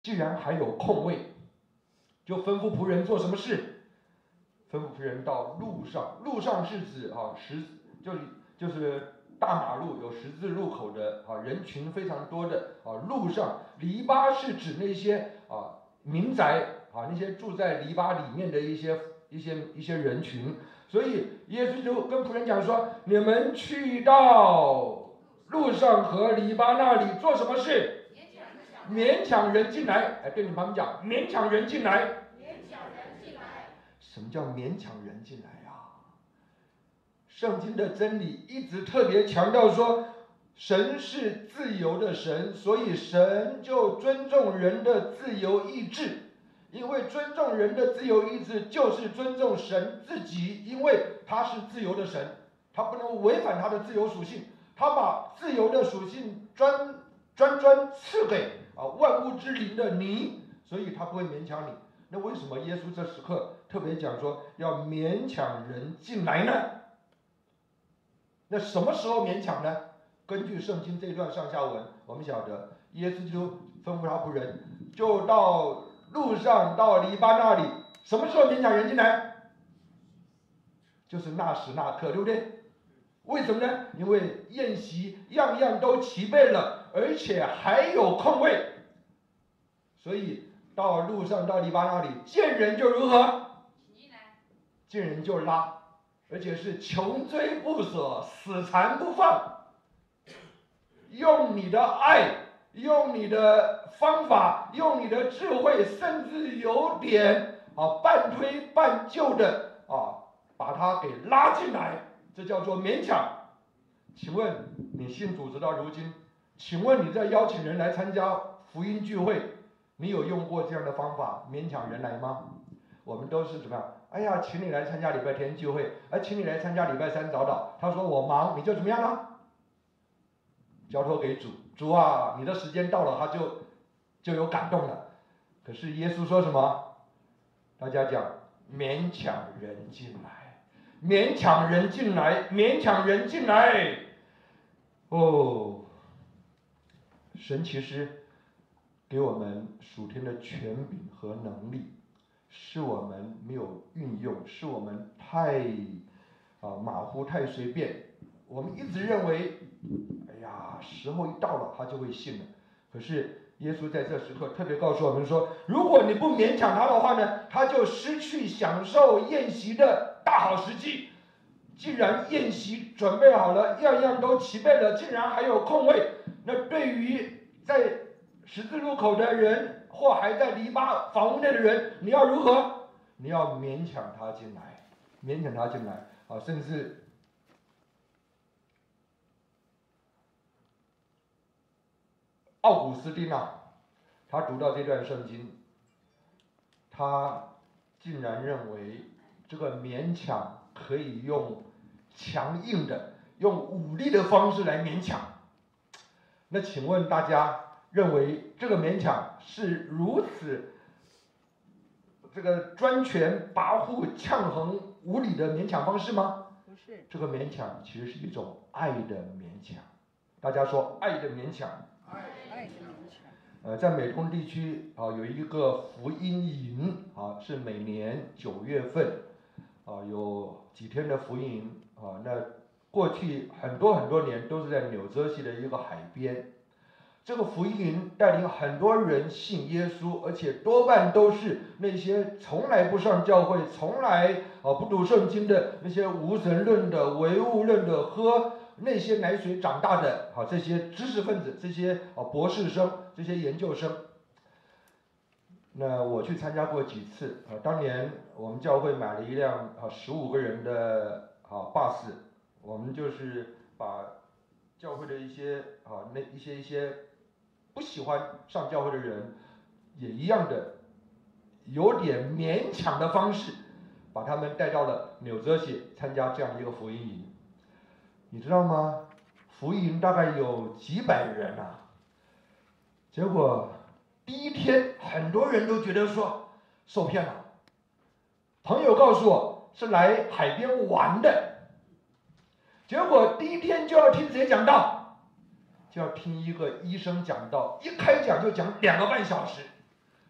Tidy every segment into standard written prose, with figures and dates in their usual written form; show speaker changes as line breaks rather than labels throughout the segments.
既然还有空位，就吩咐仆人做什么事？吩咐仆人到路上，路上是指就是大马路有十字路口的人群非常多的路上，篱笆是指那些民宅那些住在篱笆里面的一些人群。所以耶稣就跟仆人讲说：你们去到路上和篱笆那里做什么事？勉强人进来。对你旁边讲，勉强人进来。什么叫勉强人进来呀？圣经的真理一直特别强调说，神是自由的神，所以神就尊重人的自由意志。因为尊重人的自由意志，就是尊重神自己，因为他是自由的神，他不能违反他的自由属性，他把自由的属性专赐给万物之灵的你，所以他不会勉强你。那为什么耶稣这时刻特别讲说要勉强人进来呢？那什么时候勉强呢？根据圣经这段上下文，我们晓得耶稣就吩咐他仆人，就到路上到篱笆那里。什么时候勉强人进来？就是那时那刻，对不对？为什么呢？因为宴席样样都齐备了，而且还有空位，所以到路上到篱笆那里，见人就如何？见人就拉，而且是穷追不舍，死缠不放，用你的爱，用你的方法，用你的智慧，甚至有点半推半就的把他给拉进来，这叫做勉强。请问你信主直到如今，请问你在邀请人来参加福音聚会，你有用过这样的方法勉强人来吗？我们都是怎么样？哎呀，请你来参加礼拜天聚会，请你来参加礼拜三早祷，他说我忙，你就怎么样呢？交托给主，主啊，你的时间到了，他就有感动了。可是耶稣说什么？大家讲勉强人进来，勉强人进来，勉强人进来。神其实给我们属天的权柄和能力，是我们没有运用，是我们太马虎太随便。我们一直认为哎呀，时候一到了他就会信了。可是耶稣在这时刻特别告诉我们说，如果你不勉强他的话呢，他就失去享受宴席的大好时机。既然宴席准备好了，样样都齐备了，竟然还有空位，那对于在十字路口的人或还在篱笆房屋内的人，你要如何？你要勉强他进来，勉强他进来甚至奥古斯丁他读到这段圣经，他竟然认为这个勉强可以用强硬的、用武力的方式来勉强。那请问大家认为这个勉强是如此这个专权、跋扈、呛横、无理的勉强方式吗？
不是，
这个勉强其实是一种爱的勉强。大家说爱的勉强。
爱的勉强。
在美东地区有一个福音营是每年9月份有几天的福音营那过去很多年都是在纽泽西的一个海边。这个福音营带领很多人信耶稣，而且多半都是那些从来不上教会、从来不读圣经的那些无神论的、唯物论的，喝那些奶水长大的这些知识分子、这些博士生、这些研究生。那我去参加过几次当年我们教会买了一辆15个人的巴士，我们就是把教会的一些一些不喜欢上教会的人，也一样的有点勉强的方式，把他们带到了纽泽西参加这样的一个福音营。你知道吗？福音营大概有几百人结果第一天很多人都觉得说受骗了。朋友告诉我是来海边玩的，结果第一天就要听谁讲道？就要听一个医生讲道，一开讲就讲2个半小时。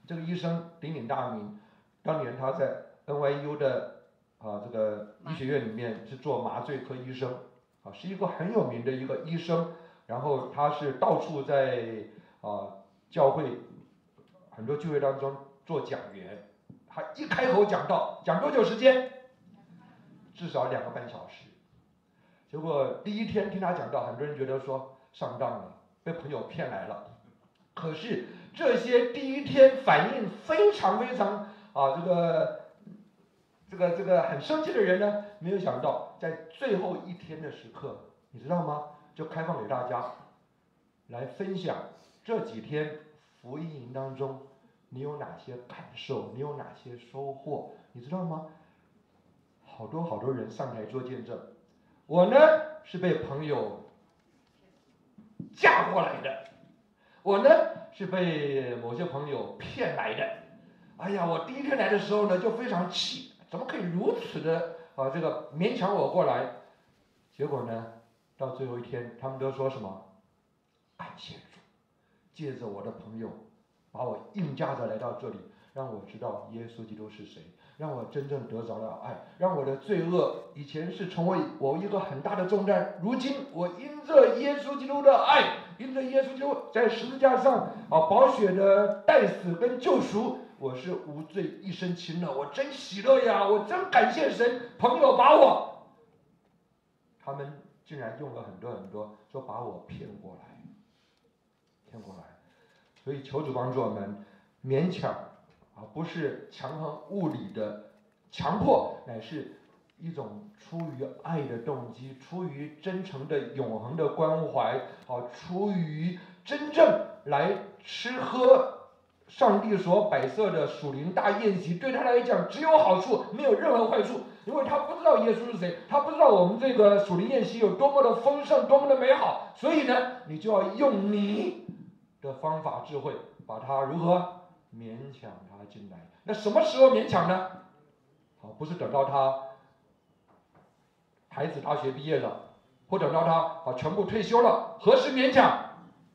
这个医生鼎鼎大名，当年他在 NYU 的这个医学院里面是做麻醉科医生，是一个很有名的一个医生。然后他是到处在教会很多聚会当中做讲员，他一开口讲道，讲多久时间？至少2个半小时。结果第一天听他讲道，很多人觉得说上当了，被朋友骗来了。可是这些第一天反应非常这个很生气的人呢，没有想到在最后一天的时刻，你知道吗？就开放给大家来分享这几天福音营当中你有哪些感受，你有哪些收获，你知道吗？好多人上台做见证。我呢是被朋友嫁过来的，我呢是被某些朋友骗来的。哎呀，我第一天来的时候呢就非常气，怎么可以如此的这个勉强我过来？结果呢，到最后一天，他们都说什么？感谢主，借着我的朋友，把我硬架着来到这里，让我知道耶稣基督是谁，让我真正得着了爱，让我的罪恶以前是成为我一个很大的重担，如今我因着耶稣基督的爱，因着耶稣基督在十字架上宝血的代死跟救赎，我是无罪一身轻了，我真喜乐呀，我真感谢神，朋友把我，他们竟然用了很多说把我骗过来。所以求主帮助我们，勉强不是强横物理的强迫，乃是一种出于爱的动机，出于真诚的永恒的关怀，出于真正来吃喝上帝所摆设的属灵大宴席，对他来讲只有好处，没有任何坏处，因为他不知道耶稣是谁，他不知道我们这个属灵宴席有多么的丰盛，多么的美好，所以呢，你就要用你的方法智慧，把他如何勉强他进来。那什么时候勉强呢？不是等到他孩子大学毕业了，或等到他全部退休了，何时勉强？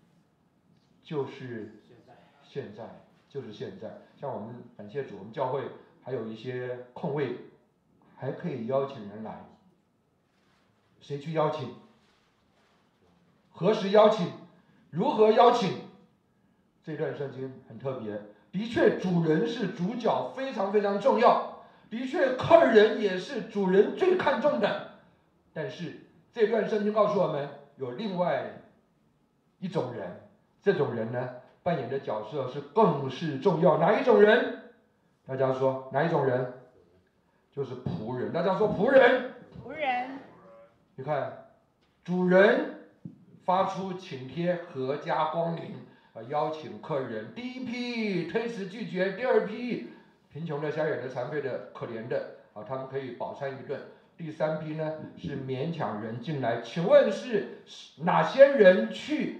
就是现在，就是现在。像我们感谢主，我们教会还有一些空位，还可以邀请人来。谁去邀请？何时邀请？如何邀请？这段圣经很特别，的确主人是主角，非常非常重要，的确客人也是主人最看重的。但是这段圣经告诉我们，有另外一种人，这种人呢扮演的角色是更是重要。哪一种人？大家说哪一种人？就是仆人。大家说仆人。
仆人。
你看，主人发出请帖，阖家光临，邀请客人。第一批推辞拒绝，第二批贫穷的、瞎眼的、残废的、可怜的他们可以饱餐一顿。第三批呢是勉强人进来。请问是哪些人去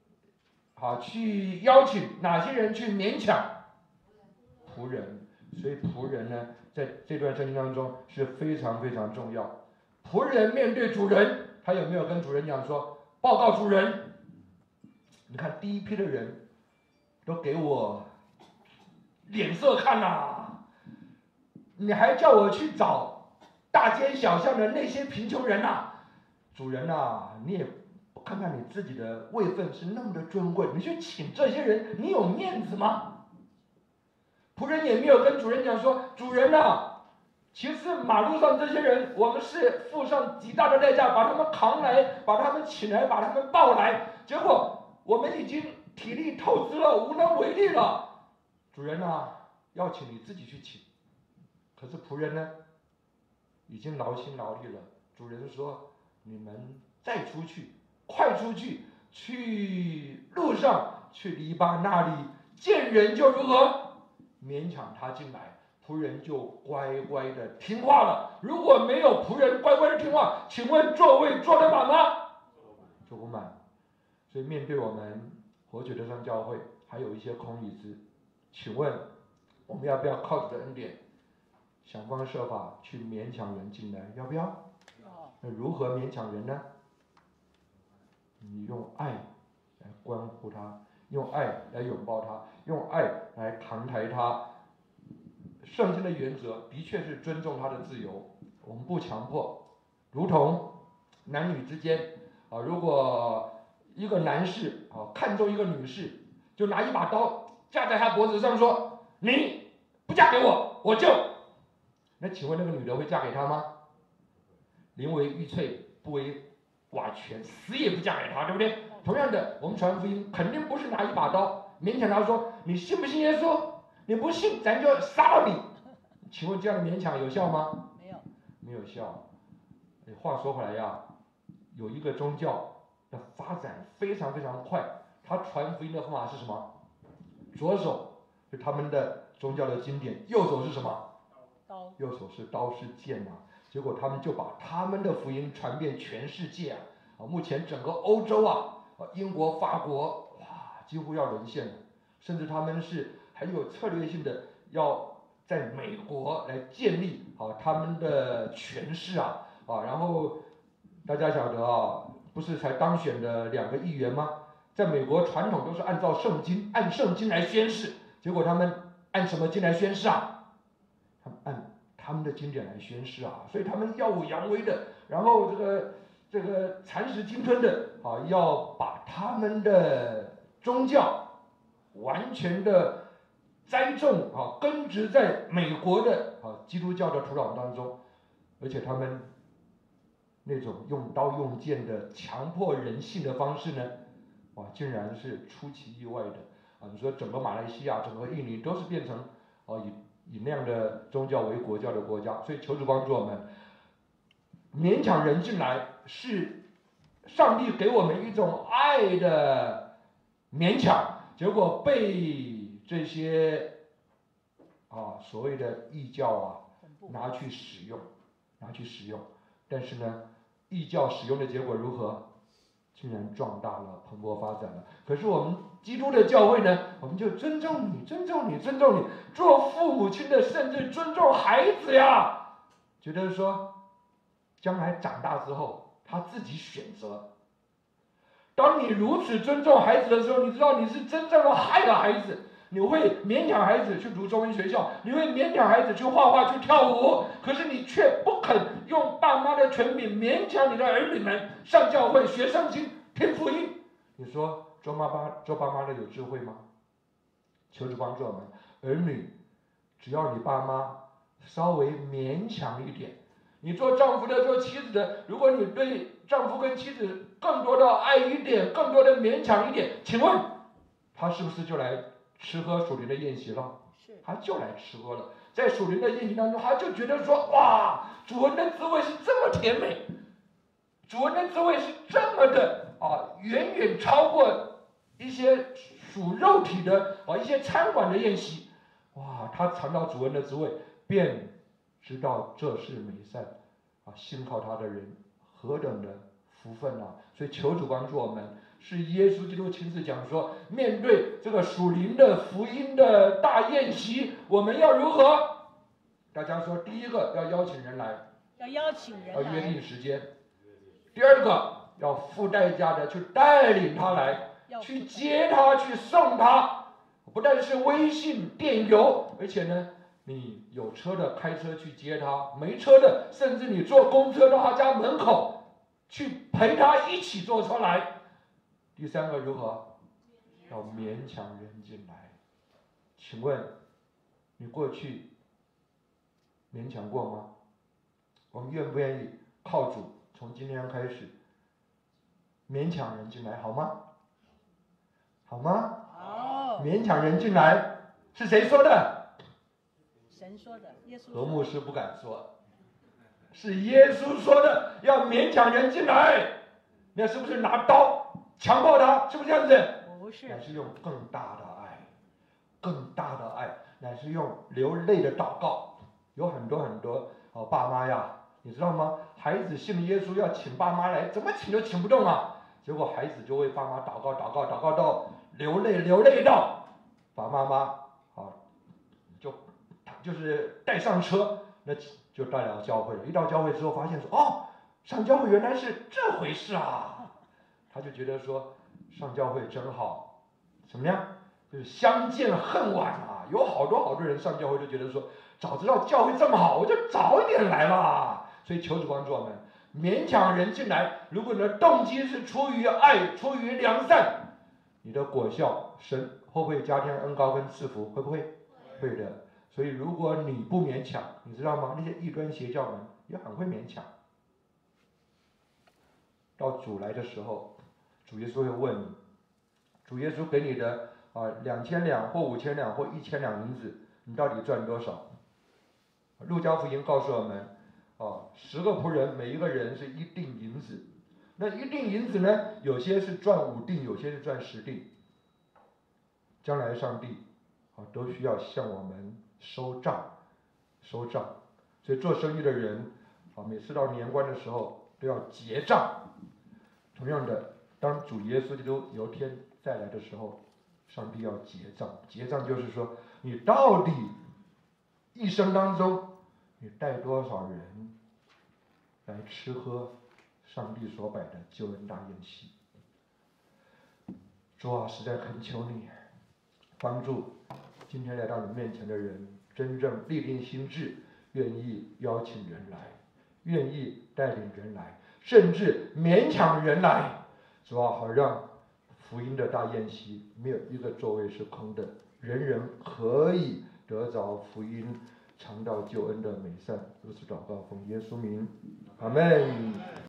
去邀请，哪些人去勉强？仆人。所以仆人呢在这段圣经当中是非常非常重要。仆人面对主人，他有没有跟主人讲说，报告主人，你看第一批的人都给我脸色看啊，你还叫我去找大街小巷的那些贫穷人啊，主人啊，你也看看你自己的位分是那么的尊贵，你去请这些人，你有面子吗？仆人也没有跟主人讲说，主人啊，其实马路上这些人，我们是付上极大的代价把他们扛来，把他们请来，把他们抱来，结果我们已经体力透支了，无能为力了。主人啊，要请你自己去请。可是仆人呢，已经劳心劳力了。主人说，你们再出去，快出去，去路上，去篱笆那里，见人就如何勉强他进来，仆人就乖乖的听话了。如果没有仆人乖乖的听话，请问座位坐得满吗？坐不满。所以面对我们活水的上教会还有一些空椅子，请问我们要不要靠着恩典想方设法去勉强人进来？要不要？那如何勉强人呢？你用爱来关乎他，用爱来拥抱他，用爱来扛抬他。圣经的原则的确是尊重他的自由，我们不强迫，如同男女之间如果一个男士看中一个女士，就拿一把刀架在他脖子上说：“你不嫁给我，我就……”那请问那个女的会嫁给他吗？宁为玉碎，不为瓦全，死也不嫁给他，对不对？同样的，我们传福音肯定不是拿一把刀勉强他说：“你信不信耶稣？你不信，咱就杀了你。”请问这样的勉强有效吗？没有效。话说回来呀，有一个宗教的发展非常非常快，他传福音的方法是什么？左手是他们的宗教的经典，右手是什么？刀。右手是刀是剑啊。结果他们就把他们的福音传遍全世界目前整个欧洲英国、法国几乎要沦陷了，甚至他们是很有策略性的要在美国来建立他们的权势然后大家晓得不是才当选的2个议员吗？在美国传统都是按圣经来宣誓，结果他们按什么经来宣誓他们按他们的经典来宣誓所以他们耀武扬威的，然后这个蚕食鲸吞的要把他们的宗教完全的栽种根植在美国的基督教的土壤当中，而且他们那种用刀用剑的强迫人性的方式呢，竟然是出其意外的你说整个马来西亚、整个印尼都是变成以那样的宗教为国教的国家，所以求主帮助我们。勉强人进来是上帝给我们一种爱的勉强，结果被这些所谓的异教拿去使用，但是呢，异教使用的结果如何？竟然壮大了，蓬勃发展了。可是我们基督的教会呢，我们就尊重你，做父母亲的甚至尊重孩子呀，觉得说将来长大之后他自己选择。当你如此尊重孩子的时候，你知道你是真正的害了孩子。你会勉强孩子去读中文学校，你会勉强孩子去画画、去跳舞，可是你却不肯用爸妈的权柄勉强你的儿女们上教会、学圣经、听福音。你说做爸妈的有智慧吗？求主帮助我们，儿女，只要你爸妈稍微勉强一点，你做丈夫的、做妻子的，如果你对丈夫跟妻子更多的爱一点，更多的勉强一点，请问他是不是就来吃喝属灵的宴席了？他就来吃喝了，在属灵的宴席当中，他就觉得说，哇，主恩的滋味是这么甜美，主恩的滋味是这么的远远超过一些属肉体的一些餐馆的宴席。哇，他尝到主恩的滋味，便知道这是美善信靠他的人何等的福分所以求主帮助我们。是耶稣基督亲自讲说，面对这个属灵的福音的大宴席，我们要如何？大家说，第一个要邀请人来，要约定时间；第二个要付代价的去带领他来，去接他，去送他。不但是微信电邮，而且呢，你有车的开车去接他，没车的甚至你坐公车到他家门口去陪他一起坐车来。第三个如何？要勉强人进来。请问你过去勉强过吗？我们愿不愿意靠主从今天开始勉强人进来，好吗？好吗？
好。
勉强人进来是谁说的？
神说的，耶稣说的。
何牧师不敢说，是耶稣说的，要勉强人进来。那是不是拿刀强迫他？是不是这样子？
不是，
乃是用更大的爱，乃是用流泪的祷告。有很多爸妈呀，你知道吗？孩子信了耶稣要请爸妈来，怎么请都请不动结果孩子就为爸妈祷告到流泪到把妈妈就是带上车，那就带到教会了。一到教会之后发现说，上教会原来是这回事他就觉得说上教会真好，怎么样？就是相见恨晚有好多人上教会就觉得说，早知道教会这么好，我就早一点来啦。所以求主帮助我们，勉强人进来，如果你的动机是出于爱，出于良善，你的果效，神会不会加添恩膏跟赐福？会不会？会的。所以如果你不勉强，你知道吗？那些异端邪教们也很会勉强。到主来的时候，主耶稣会问你，主耶稣给你的2000两或5000两或1000两银子，你到底赚多少？路加福音告诉我们，10个仆人每一个人是1锭银子，那1锭银子呢，有些是赚5锭，有些是赚10锭。将来上帝都需要向我们收账。所以做生意的人每次到年关的时候都要结账。同样的，当主耶稣基督有一天再来的时候，上帝要结账。结账就是说，你到底一生当中你带多少人来吃喝上帝所摆的救恩大宴席。主啊，实在恳求你帮助今天来到你面前的人，真正立定心志，愿意邀请人来，愿意带领人来，甚至勉强人来。主啊，好让福音的大宴席没有一个座位是空的，人人可以得着福音，尝到救恩的美善。如此祷告，奉耶稣名，阿们。